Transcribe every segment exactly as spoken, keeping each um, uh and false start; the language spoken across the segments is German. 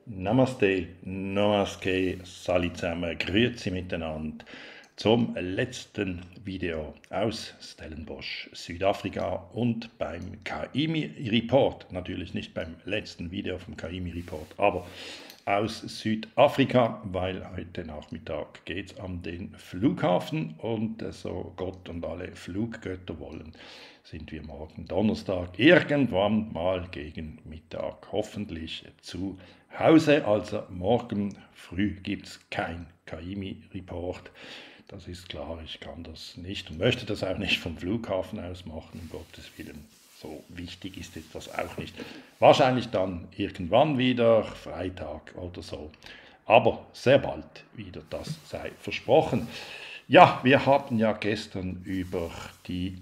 Namaste, Namaste, Sali zusammen, grüezi miteinander zum letzten Video aus Stellenbosch, Südafrika und beim Kaimi-Report, natürlich nicht beim letzten Video vom Kaimi-Report, aber aus Südafrika, weil heute Nachmittag geht es an den Flughafen und so Gott und alle Fluggötter wollen, sind wir morgen Donnerstag irgendwann mal gegen Mittag hoffentlich zu Hause. Also morgen früh gibt es kein Kaimi-Report. Das ist klar, ich kann das nicht und möchte das auch nicht vom Flughafen aus machen, um Gottes Willen. So wichtig ist jetzt das auch nicht. Wahrscheinlich dann irgendwann wieder, Freitag oder so. Aber sehr bald wieder, das sei versprochen. Ja, wir hatten ja gestern über die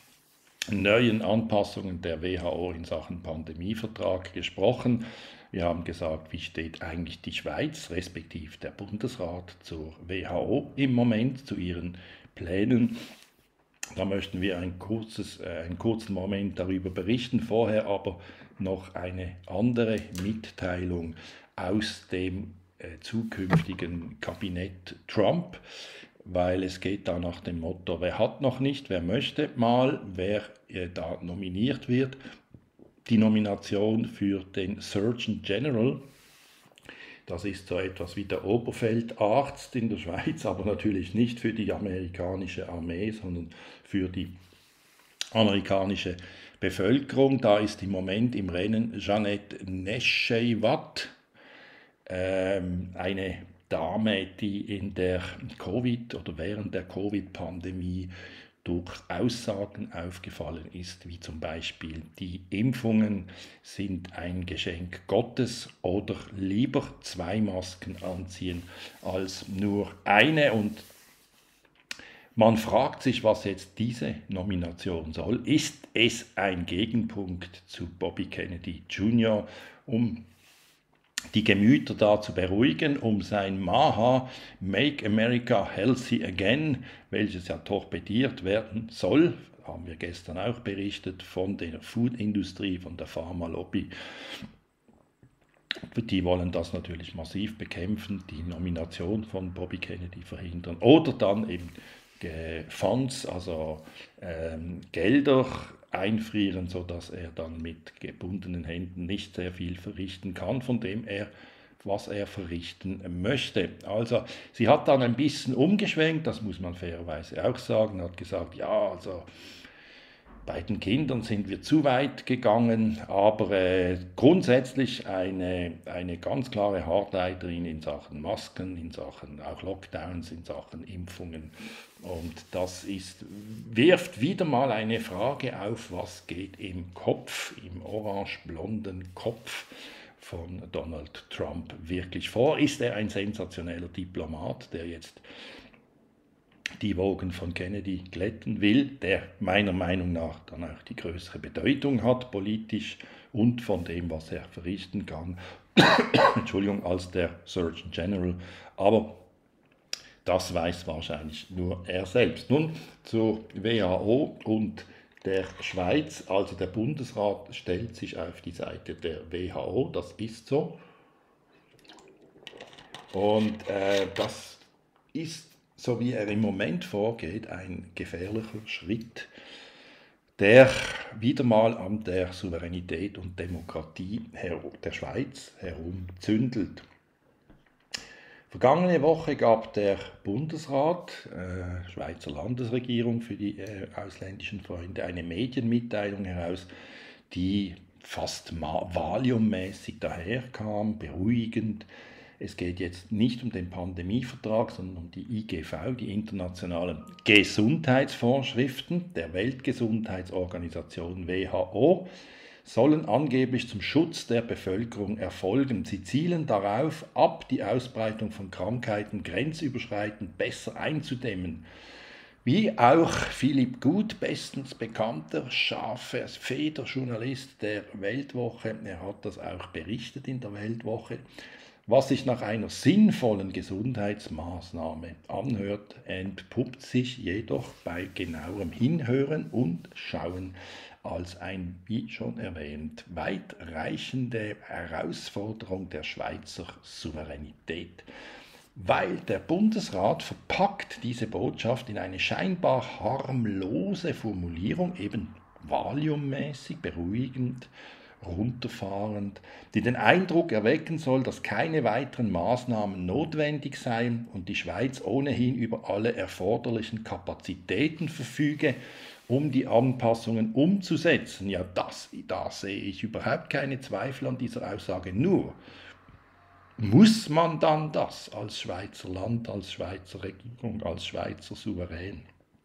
neuen Anpassungen der W H O in Sachen Pandemievertrag gesprochen. Wir haben gesagt, wie steht eigentlich die Schweiz, respektive der Bundesrat zur W H O im Moment, zu ihren Plänen. Da möchten wir ein kurzes, äh, einen kurzen Moment darüber berichten, vorher aber noch eine andere Mitteilung aus dem äh, zukünftigen Kabinett Trump, weil es geht da nach dem Motto, wer hat noch nicht, wer möchte mal, wer äh, da nominiert wird. Die Nomination für den Surgeon General, das ist so etwas wie der Oberfeldarzt in der Schweiz, aber natürlich nicht für die amerikanische Armee, sondern für die amerikanische Bevölkerung. Da ist im Moment im Rennen Jeanette Nescheiwat, ähm, eine Dame, die in der Covid- oder während der Covid-Pandemie durch Aussagen aufgefallen ist, wie zum Beispiel die Impfungen sind ein Geschenk Gottes oder lieber zwei Masken anziehen als nur eine. Und man fragt sich, was jetzt diese Nomination soll. Ist es ein Gegenpunkt zu Bobby Kennedy Junior, um die Gemüter da zu beruhigen, um sein Maha Make America Healthy Again, welches ja torpediert werden soll, haben wir gestern auch berichtet, von der Foodindustrie, von der Pharmalobby. Die wollen das natürlich massiv bekämpfen, die Nomination von Bobby Kennedy verhindern oder dann eben Fonds, also ähm, Gelder einfrieren, sodass er dann mit gebundenen Händen nicht sehr viel verrichten kann, von dem er, was er verrichten möchte. Also sie hat dann ein bisschen umgeschwenkt, das muss man fairerweise auch sagen, hat gesagt, ja, also bei den Kindern sind wir zu weit gegangen, aber äh, grundsätzlich eine, eine ganz klare Hardleiterin in Sachen Masken, in Sachen auch Lockdowns, in Sachen Impfungen. Und das ist, wirft wieder mal eine Frage auf, was geht im Kopf, im orange-blonden Kopf von Donald Trump wirklich vor? Ist er ein sensationeller Diplomat, der jetzt die Wogen von Kennedy glätten will, der meiner Meinung nach dann auch die größere Bedeutung hat, politisch und von dem, was er verrichten kann, Entschuldigung, als der Surgeon General, aber das weiß wahrscheinlich nur er selbst. Nun zur W H O und der Schweiz, also der Bundesrat stellt sich auf die Seite der W H O, das ist so, und äh, das ist, so wie er im Moment vorgeht, ein gefährlicher Schritt, der wieder mal an der Souveränität und Demokratie der Schweiz herumzündelt. Vergangene Woche gab der Bundesrat, äh, Schweizer Landesregierung für die äh, ausländischen Freunde, eine Medienmitteilung heraus, die fast valiummäßig daherkam, beruhigend. Es geht jetzt nicht um den Pandemievertrag, sondern um die I G V, die internationalen Gesundheitsvorschriften der Weltgesundheitsorganisation W H O, sollen angeblich zum Schutz der Bevölkerung erfolgen. Sie zielen darauf ab, die Ausbreitung von Krankheiten grenzüberschreitend besser einzudämmen. Wie auch Philipp Gut, bestens bekannter, scharfer Federjournalist der Weltwoche, er hat das auch berichtet in der Weltwoche, Was sich nach einer sinnvollen Gesundheitsmaßnahme anhört, entpuppt sich jedoch bei genauerem Hinhören und Schauen als ein, wie schon erwähnt, weitreichende Herausforderung der Schweizer Souveränität. Weil der Bundesrat verpackt diese Botschaft in eine scheinbar harmlose Formulierung, eben valiummäßig, beruhigend, runterfahrend, die den Eindruck erwecken soll, dass keine weiteren Maßnahmen notwendig seien und die Schweiz ohnehin über alle erforderlichen Kapazitäten verfüge, um die Anpassungen umzusetzen. Ja, das, da sehe ich überhaupt keine Zweifel an dieser Aussage. Nur, muss man dann das als Schweizer Land, als Schweizer Regierung, als Schweizer Souverän?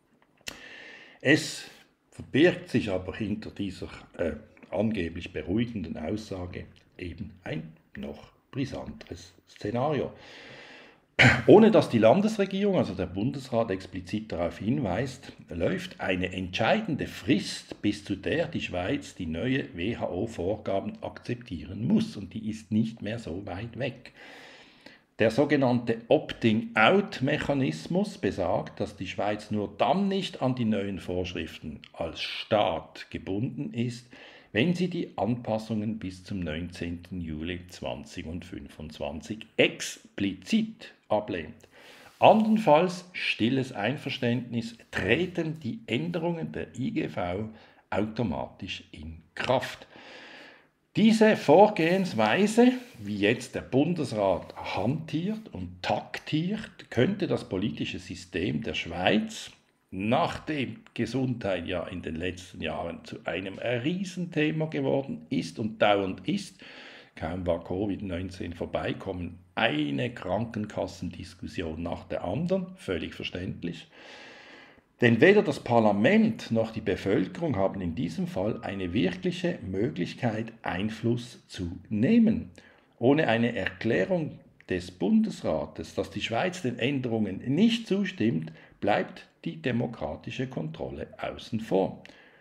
Es verbirgt sich aber hinter dieser äh, angeblich beruhigenden Aussage eben ein noch brisanteres Szenario. Ohne dass die Landesregierung, also der Bundesrat, explizit darauf hinweist, läuft eine entscheidende Frist, bis zu der die Schweiz die neue W H O-Vorgaben akzeptieren muss. Und die ist nicht mehr so weit weg. Der sogenannte Opting-out-Mechanismus besagt, dass die Schweiz nur dann nicht an die neuen Vorschriften als Staat gebunden ist, wenn sie die Anpassungen bis zum neunzehnten Juli zweitausendfünfundzwanzig explizit ablehnt. Andernfalls, stilles Einverständnis, treten die Änderungen der I G V automatisch in Kraft. Diese Vorgehensweise, wie jetzt der Bundesrat hantiert und taktiert, könnte das politische System der Schweiz, nachdem Gesundheit ja in den letzten Jahren zu einem Riesenthema geworden ist und dauernd ist, kaum war Covid neunzehn vorbeikommen, eine Krankenkassendiskussion nach der anderen, völlig verständlich. Denn weder das Parlament noch die Bevölkerung haben in diesem Fall eine wirkliche Möglichkeit, Einfluss zu nehmen. Ohne eine Erklärung des Bundesrates, dass die Schweiz den Änderungen nicht zustimmt, bleibt die demokratische Kontrolle außen vor.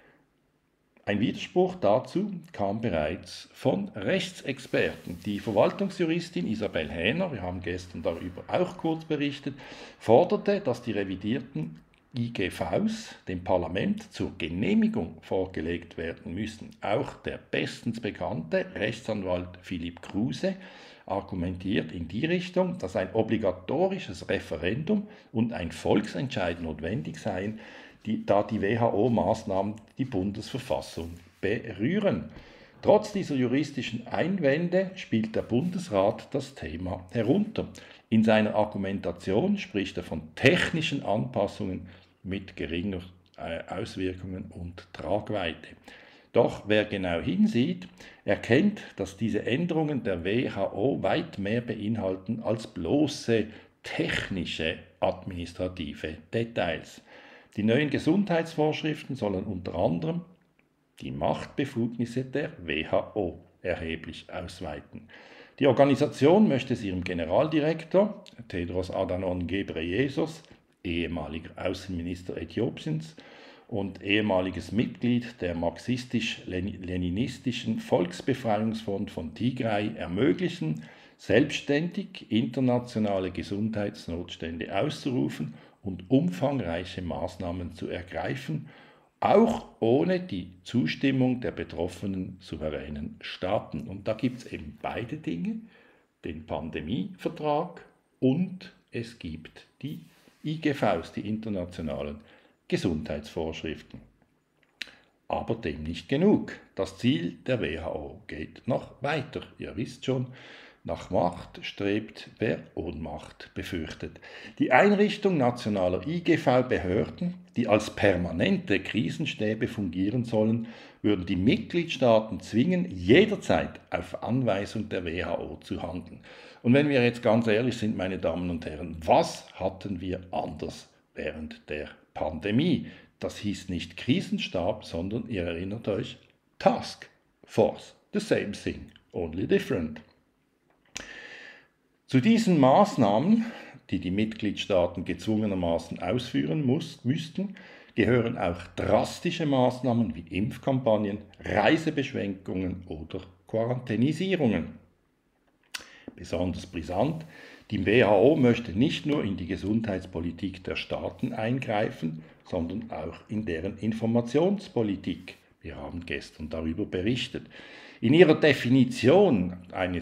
Ein Widerspruch dazu kam bereits von Rechtsexperten. Die Verwaltungsjuristin Isabel Häner, wir haben gestern darüber auch kurz berichtet, forderte, dass die revidierten I G Vs dem Parlament zur Genehmigung vorgelegt werden müssen. Auch der bestens bekannte Rechtsanwalt Philipp Kruse argumentiert in die Richtung, dass ein obligatorisches Referendum und ein Volksentscheid notwendig seien, die, da die W H O-Maßnahmen die Bundesverfassung berühren. Trotz dieser juristischen Einwände spielt der Bundesrat das Thema herunter. In seiner Argumentation spricht er von technischen Anpassungen mit geringer Auswirkungen und Tragweite. Doch wer genau hinsieht, erkennt, dass diese Änderungen der W H O weit mehr beinhalten als bloße technische administrative Details. Die neuen Gesundheitsvorschriften sollen unter anderem die Machtbefugnisse der W H O erheblich ausweiten. Die Organisation möchte es ihrem Generaldirektor Tedros Adhanom Ghebreyesus, ehemaliger Außenminister Äthiopiens und ehemaliges Mitglied der marxistisch-leninistischen Volksbefreiungsfront von Tigray, ermöglichen, selbstständig internationale Gesundheitsnotstände auszurufen und umfangreiche Maßnahmen zu ergreifen, auch ohne die Zustimmung der betroffenen souveränen Staaten. Und da gibt es eben beide Dinge, den Pandemievertrag und es gibt die I G Vs, die internationalen Gesundheitsvorschriften. Aber dem nicht genug. Das Ziel der W H O geht noch weiter. Ihr wisst schon, nach Macht strebt, wer Ohnmacht befürchtet. Die Einrichtung nationaler I G V-Behörden, die als permanente Krisenstäbe fungieren sollen, würden die Mitgliedstaaten zwingen, jederzeit auf Anweisung der W H O zu handeln. Und wenn wir jetzt ganz ehrlich sind, meine Damen und Herren, was hatten wir anders während der Pandemie? Das hieß nicht Krisenstab, sondern, ihr erinnert euch, Task Force. The same thing, only different. Zu diesen Maßnahmen, die die Mitgliedstaaten gezwungenermaßen ausführen muss, müssten, gehören auch drastische Maßnahmen wie Impfkampagnen, Reisebeschränkungen oder Quarantänisierungen. besonders brisant. Die W H O möchte nicht nur in die Gesundheitspolitik der Staaten eingreifen, sondern auch in deren Informationspolitik. Wir haben gestern darüber berichtet. In ihrer Definition eine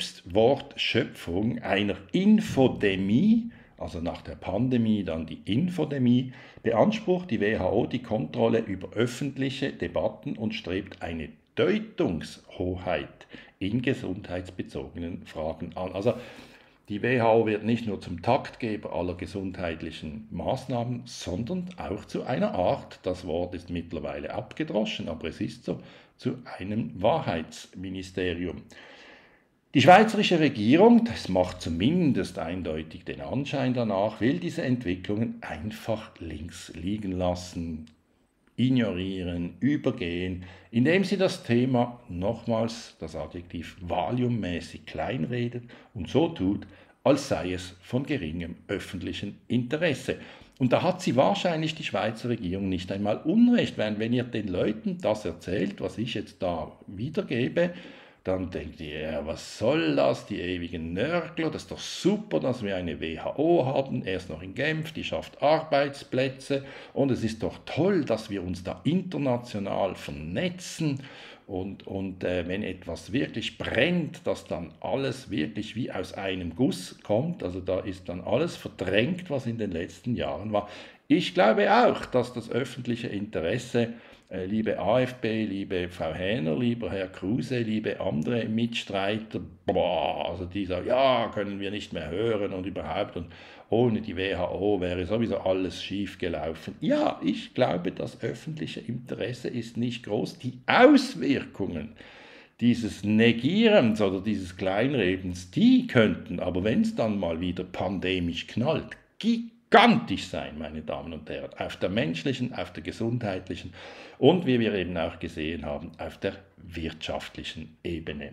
Selbstwortschöpfung einer Infodemie, also nach der Pandemie dann die Infodemie, beansprucht die W H O die Kontrolle über öffentliche Debatten und strebt eine Deutungshoheit in gesundheitsbezogenen Fragen an. Also die W H O wird nicht nur zum Taktgeber aller gesundheitlichen Maßnahmen, sondern auch zu einer Art, das Wort ist mittlerweile abgedroschen, aber es ist so, zu einem Wahrheitsministerium. Die schweizerische Regierung, das macht zumindest eindeutig den Anschein danach, will diese Entwicklungen einfach links liegen lassen, ignorieren, übergehen, indem sie das Thema, nochmals das Adjektiv valiummäßig kleinredet und so tut, als sei es von geringem öffentlichen Interesse. Und da hat sie wahrscheinlich die Schweizer Regierung nicht einmal Unrecht, weil wenn ihr den Leuten das erzählt, was ich jetzt da wiedergebe, dann denkt ihr, ja, was soll das, die ewigen Nörgler, das ist doch super, dass wir eine W H O haben, erst noch in Genf, die schafft Arbeitsplätze und es ist doch toll, dass wir uns da international vernetzen und, und äh, wenn etwas wirklich brennt, dass dann alles wirklich wie aus einem Guss kommt, also da ist dann alles verdrängt, was in den letzten Jahren war. Ich glaube auch, dass das öffentliche Interesse, äh, liebe A f B, liebe Frau Häner, lieber Herr Kruse, liebe andere Mitstreiter, boah, also die sagen, ja, können wir nicht mehr hören und überhaupt und ohne die W H O wäre sowieso alles schief gelaufen. Ja, ich glaube, das öffentliche Interesse ist nicht groß. Die Auswirkungen dieses Negierens oder dieses Kleinredens, die könnten, aber wenn es dann mal wieder pandemisch knallt, gigantisch sein, meine Damen und Herren, auf der menschlichen, auf der gesundheitlichen und, wie wir eben auch gesehen haben, auf der wirtschaftlichen Ebene.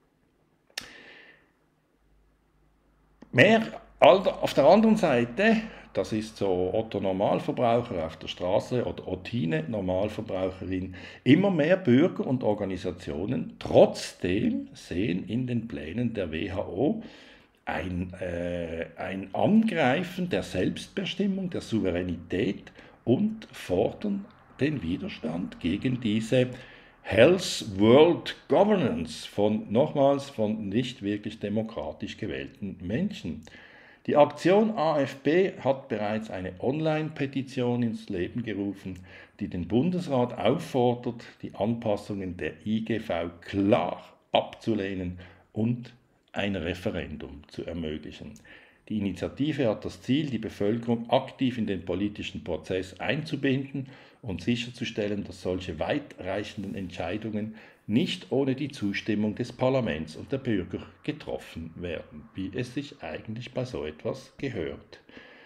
Mehr auf der anderen Seite, das ist so Otto Normalverbraucher auf der Straße oder Ottine Normalverbraucherin, immer mehr Bürger und Organisationen trotzdem sehen in den Plänen der W H O ein, äh, ein Angreifen der Selbstbestimmung, der Souveränität und fordern den Widerstand gegen diese Health World Governance von, nochmals, von nicht wirklich demokratisch gewählten Menschen. Die Aktion A f B hat bereits eine Online-Petition ins Leben gerufen, die den Bundesrat auffordert, die Anpassungen der I G V klar abzulehnen und ein Referendum zu ermöglichen. Die Initiative hat das Ziel, die Bevölkerung aktiv in den politischen Prozess einzubinden und sicherzustellen, dass solche weitreichenden Entscheidungen nicht ohne die Zustimmung des Parlaments und der Bürger getroffen werden, wie es sich eigentlich bei so etwas gehört.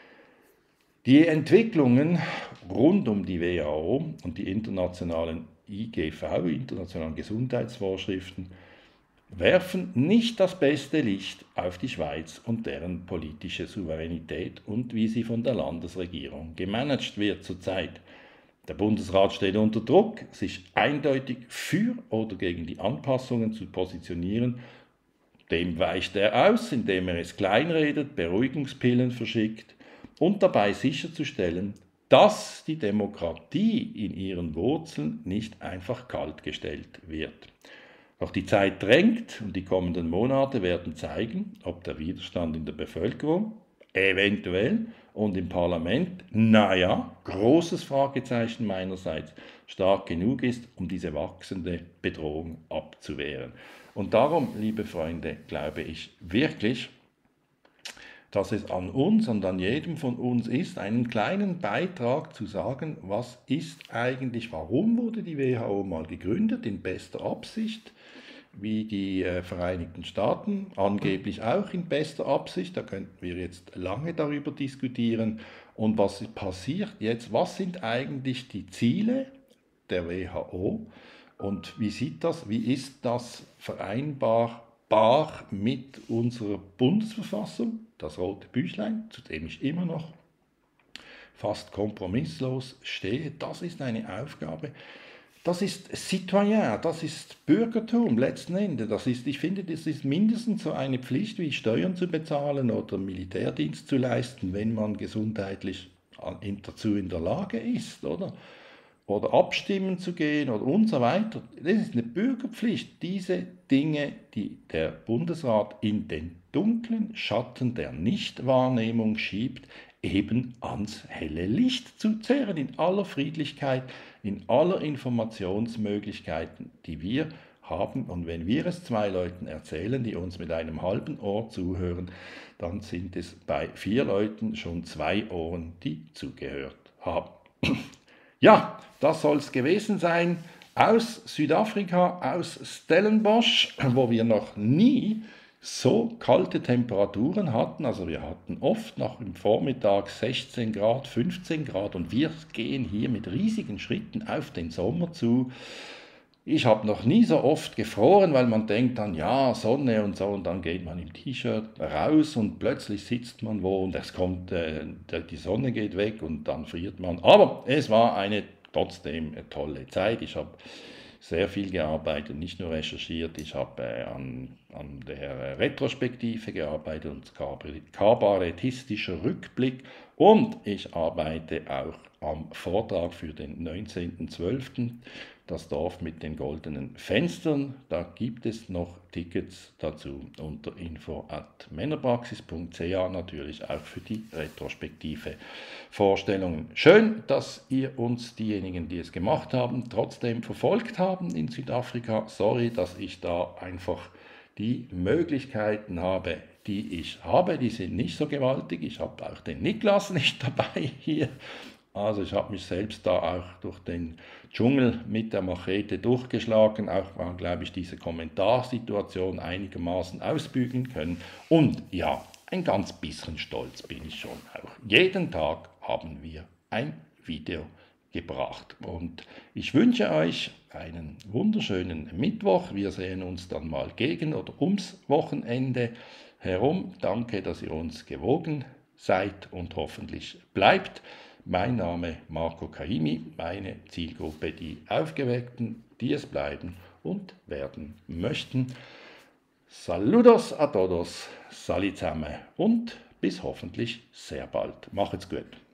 Die Entwicklungen rund um die W H O und die internationalen I G V, internationalen Gesundheitsvorschriften, werfen nicht das beste Licht auf die Schweiz und deren politische Souveränität und wie sie von der Landesregierung gemanagt wird zurzeit. Der Bundesrat steht unter Druck, sich eindeutig für oder gegen die Anpassungen zu positionieren. Dem weicht er aus, indem er es kleinredet, Beruhigungspillen verschickt und dabei sicherzustellen, dass die Demokratie in ihren Wurzeln nicht einfach kaltgestellt wird. Doch die Zeit drängt und die kommenden Monate werden zeigen, ob der Widerstand in der Bevölkerung, eventuell, und im Parlament, naja, großes Fragezeichen meinerseits, stark genug ist, um diese wachsende Bedrohung abzuwehren. Und darum, liebe Freunde, glaube ich wirklich, dass es an uns und an jedem von uns ist, einen kleinen Beitrag zu sagen, was ist eigentlich, warum wurde die W H O mal gegründet, in bester Absicht, wie die äh, Vereinigten Staaten, angeblich auch in bester Absicht, da könnten wir jetzt lange darüber diskutieren. Und was passiert jetzt, was sind eigentlich die Ziele der W H O und wie sieht das, wie ist das vereinbar mit unserer Bundesverfassung, das rote Büchlein, zu dem ich immer noch fast kompromisslos stehe. Das ist eine Aufgabe, Das ist Citoyen, das ist Bürgertum letzten Endes. Das ist, ich finde, das ist mindestens so eine Pflicht wie Steuern zu bezahlen oder Militärdienst zu leisten, wenn man gesundheitlich dazu in der Lage ist, oder? Oder abstimmen zu gehen oder und so weiter. Das ist eine Bürgerpflicht, diese Dinge, die der Bundesrat in den dunklen Schatten der Nichtwahrnehmung schiebt, eben ans helle Licht zu zehren, in aller Friedlichkeit, in aller Informationsmöglichkeiten, die wir haben. Und wenn wir es zwei Leuten erzählen, die uns mit einem halben Ohr zuhören, dann sind es bei vier Leuten schon zwei Ohren, die zugehört haben. Ja, das soll es gewesen sein aus Südafrika, aus Stellenbosch, wo wir noch nie so kalte Temperaturen hatten. Also wir hatten oft noch im Vormittag sechzehn Grad, fünfzehn Grad und wir gehen hier mit riesigen Schritten auf den Sommer zu. Ich habe noch nie so oft gefroren, weil man denkt dann, ja, Sonne und so, und dann geht man im T-Shirt raus und plötzlich sitzt man wo und es kommt, äh, die Sonne geht weg und dann friert man. Aber es war eine trotzdem eine tolle Zeit. Ich habe sehr viel gearbeitet, nicht nur recherchiert, ich habe äh, an, an der Retrospektive gearbeitet und kabarettistischer Rückblick und ich arbeite auch am Vortrag für den neunzehnten zwölften Das Dorf mit den goldenen Fenstern. Da gibt es noch Tickets dazu unter info at männerpraxis punkt c h, natürlich auch für die retrospektive Vorstellungen. Schön, dass ihr uns, diejenigen, die es gemacht haben, trotzdem verfolgt haben in Südafrika. Sorry, dass ich da einfach die Möglichkeiten habe, die ich habe. Die sind nicht so gewaltig. Ich habe auch den Niklas nicht dabei hier. Also ich habe mich selbst da auch durch den Dschungel mit der Machete durchgeschlagen, auch mal, glaube ich, diese Kommentarsituation einigermaßen ausbügeln können. Und ja, ein ganz bisschen stolz bin ich schon auch. Jeden Tag haben wir ein Video gebracht. Und ich wünsche euch einen wunderschönen Mittwoch. Wir sehen uns dann mal gegen oder ums Wochenende herum. Danke, dass ihr uns gewogen seid und hoffentlich bleibt. Mein Name Marco Kaimi, meine Zielgruppe die Aufgeweckten, die es bleiben und werden möchten. Saludos a todos, salut zusammen und bis hoffentlich sehr bald. Macht's gut.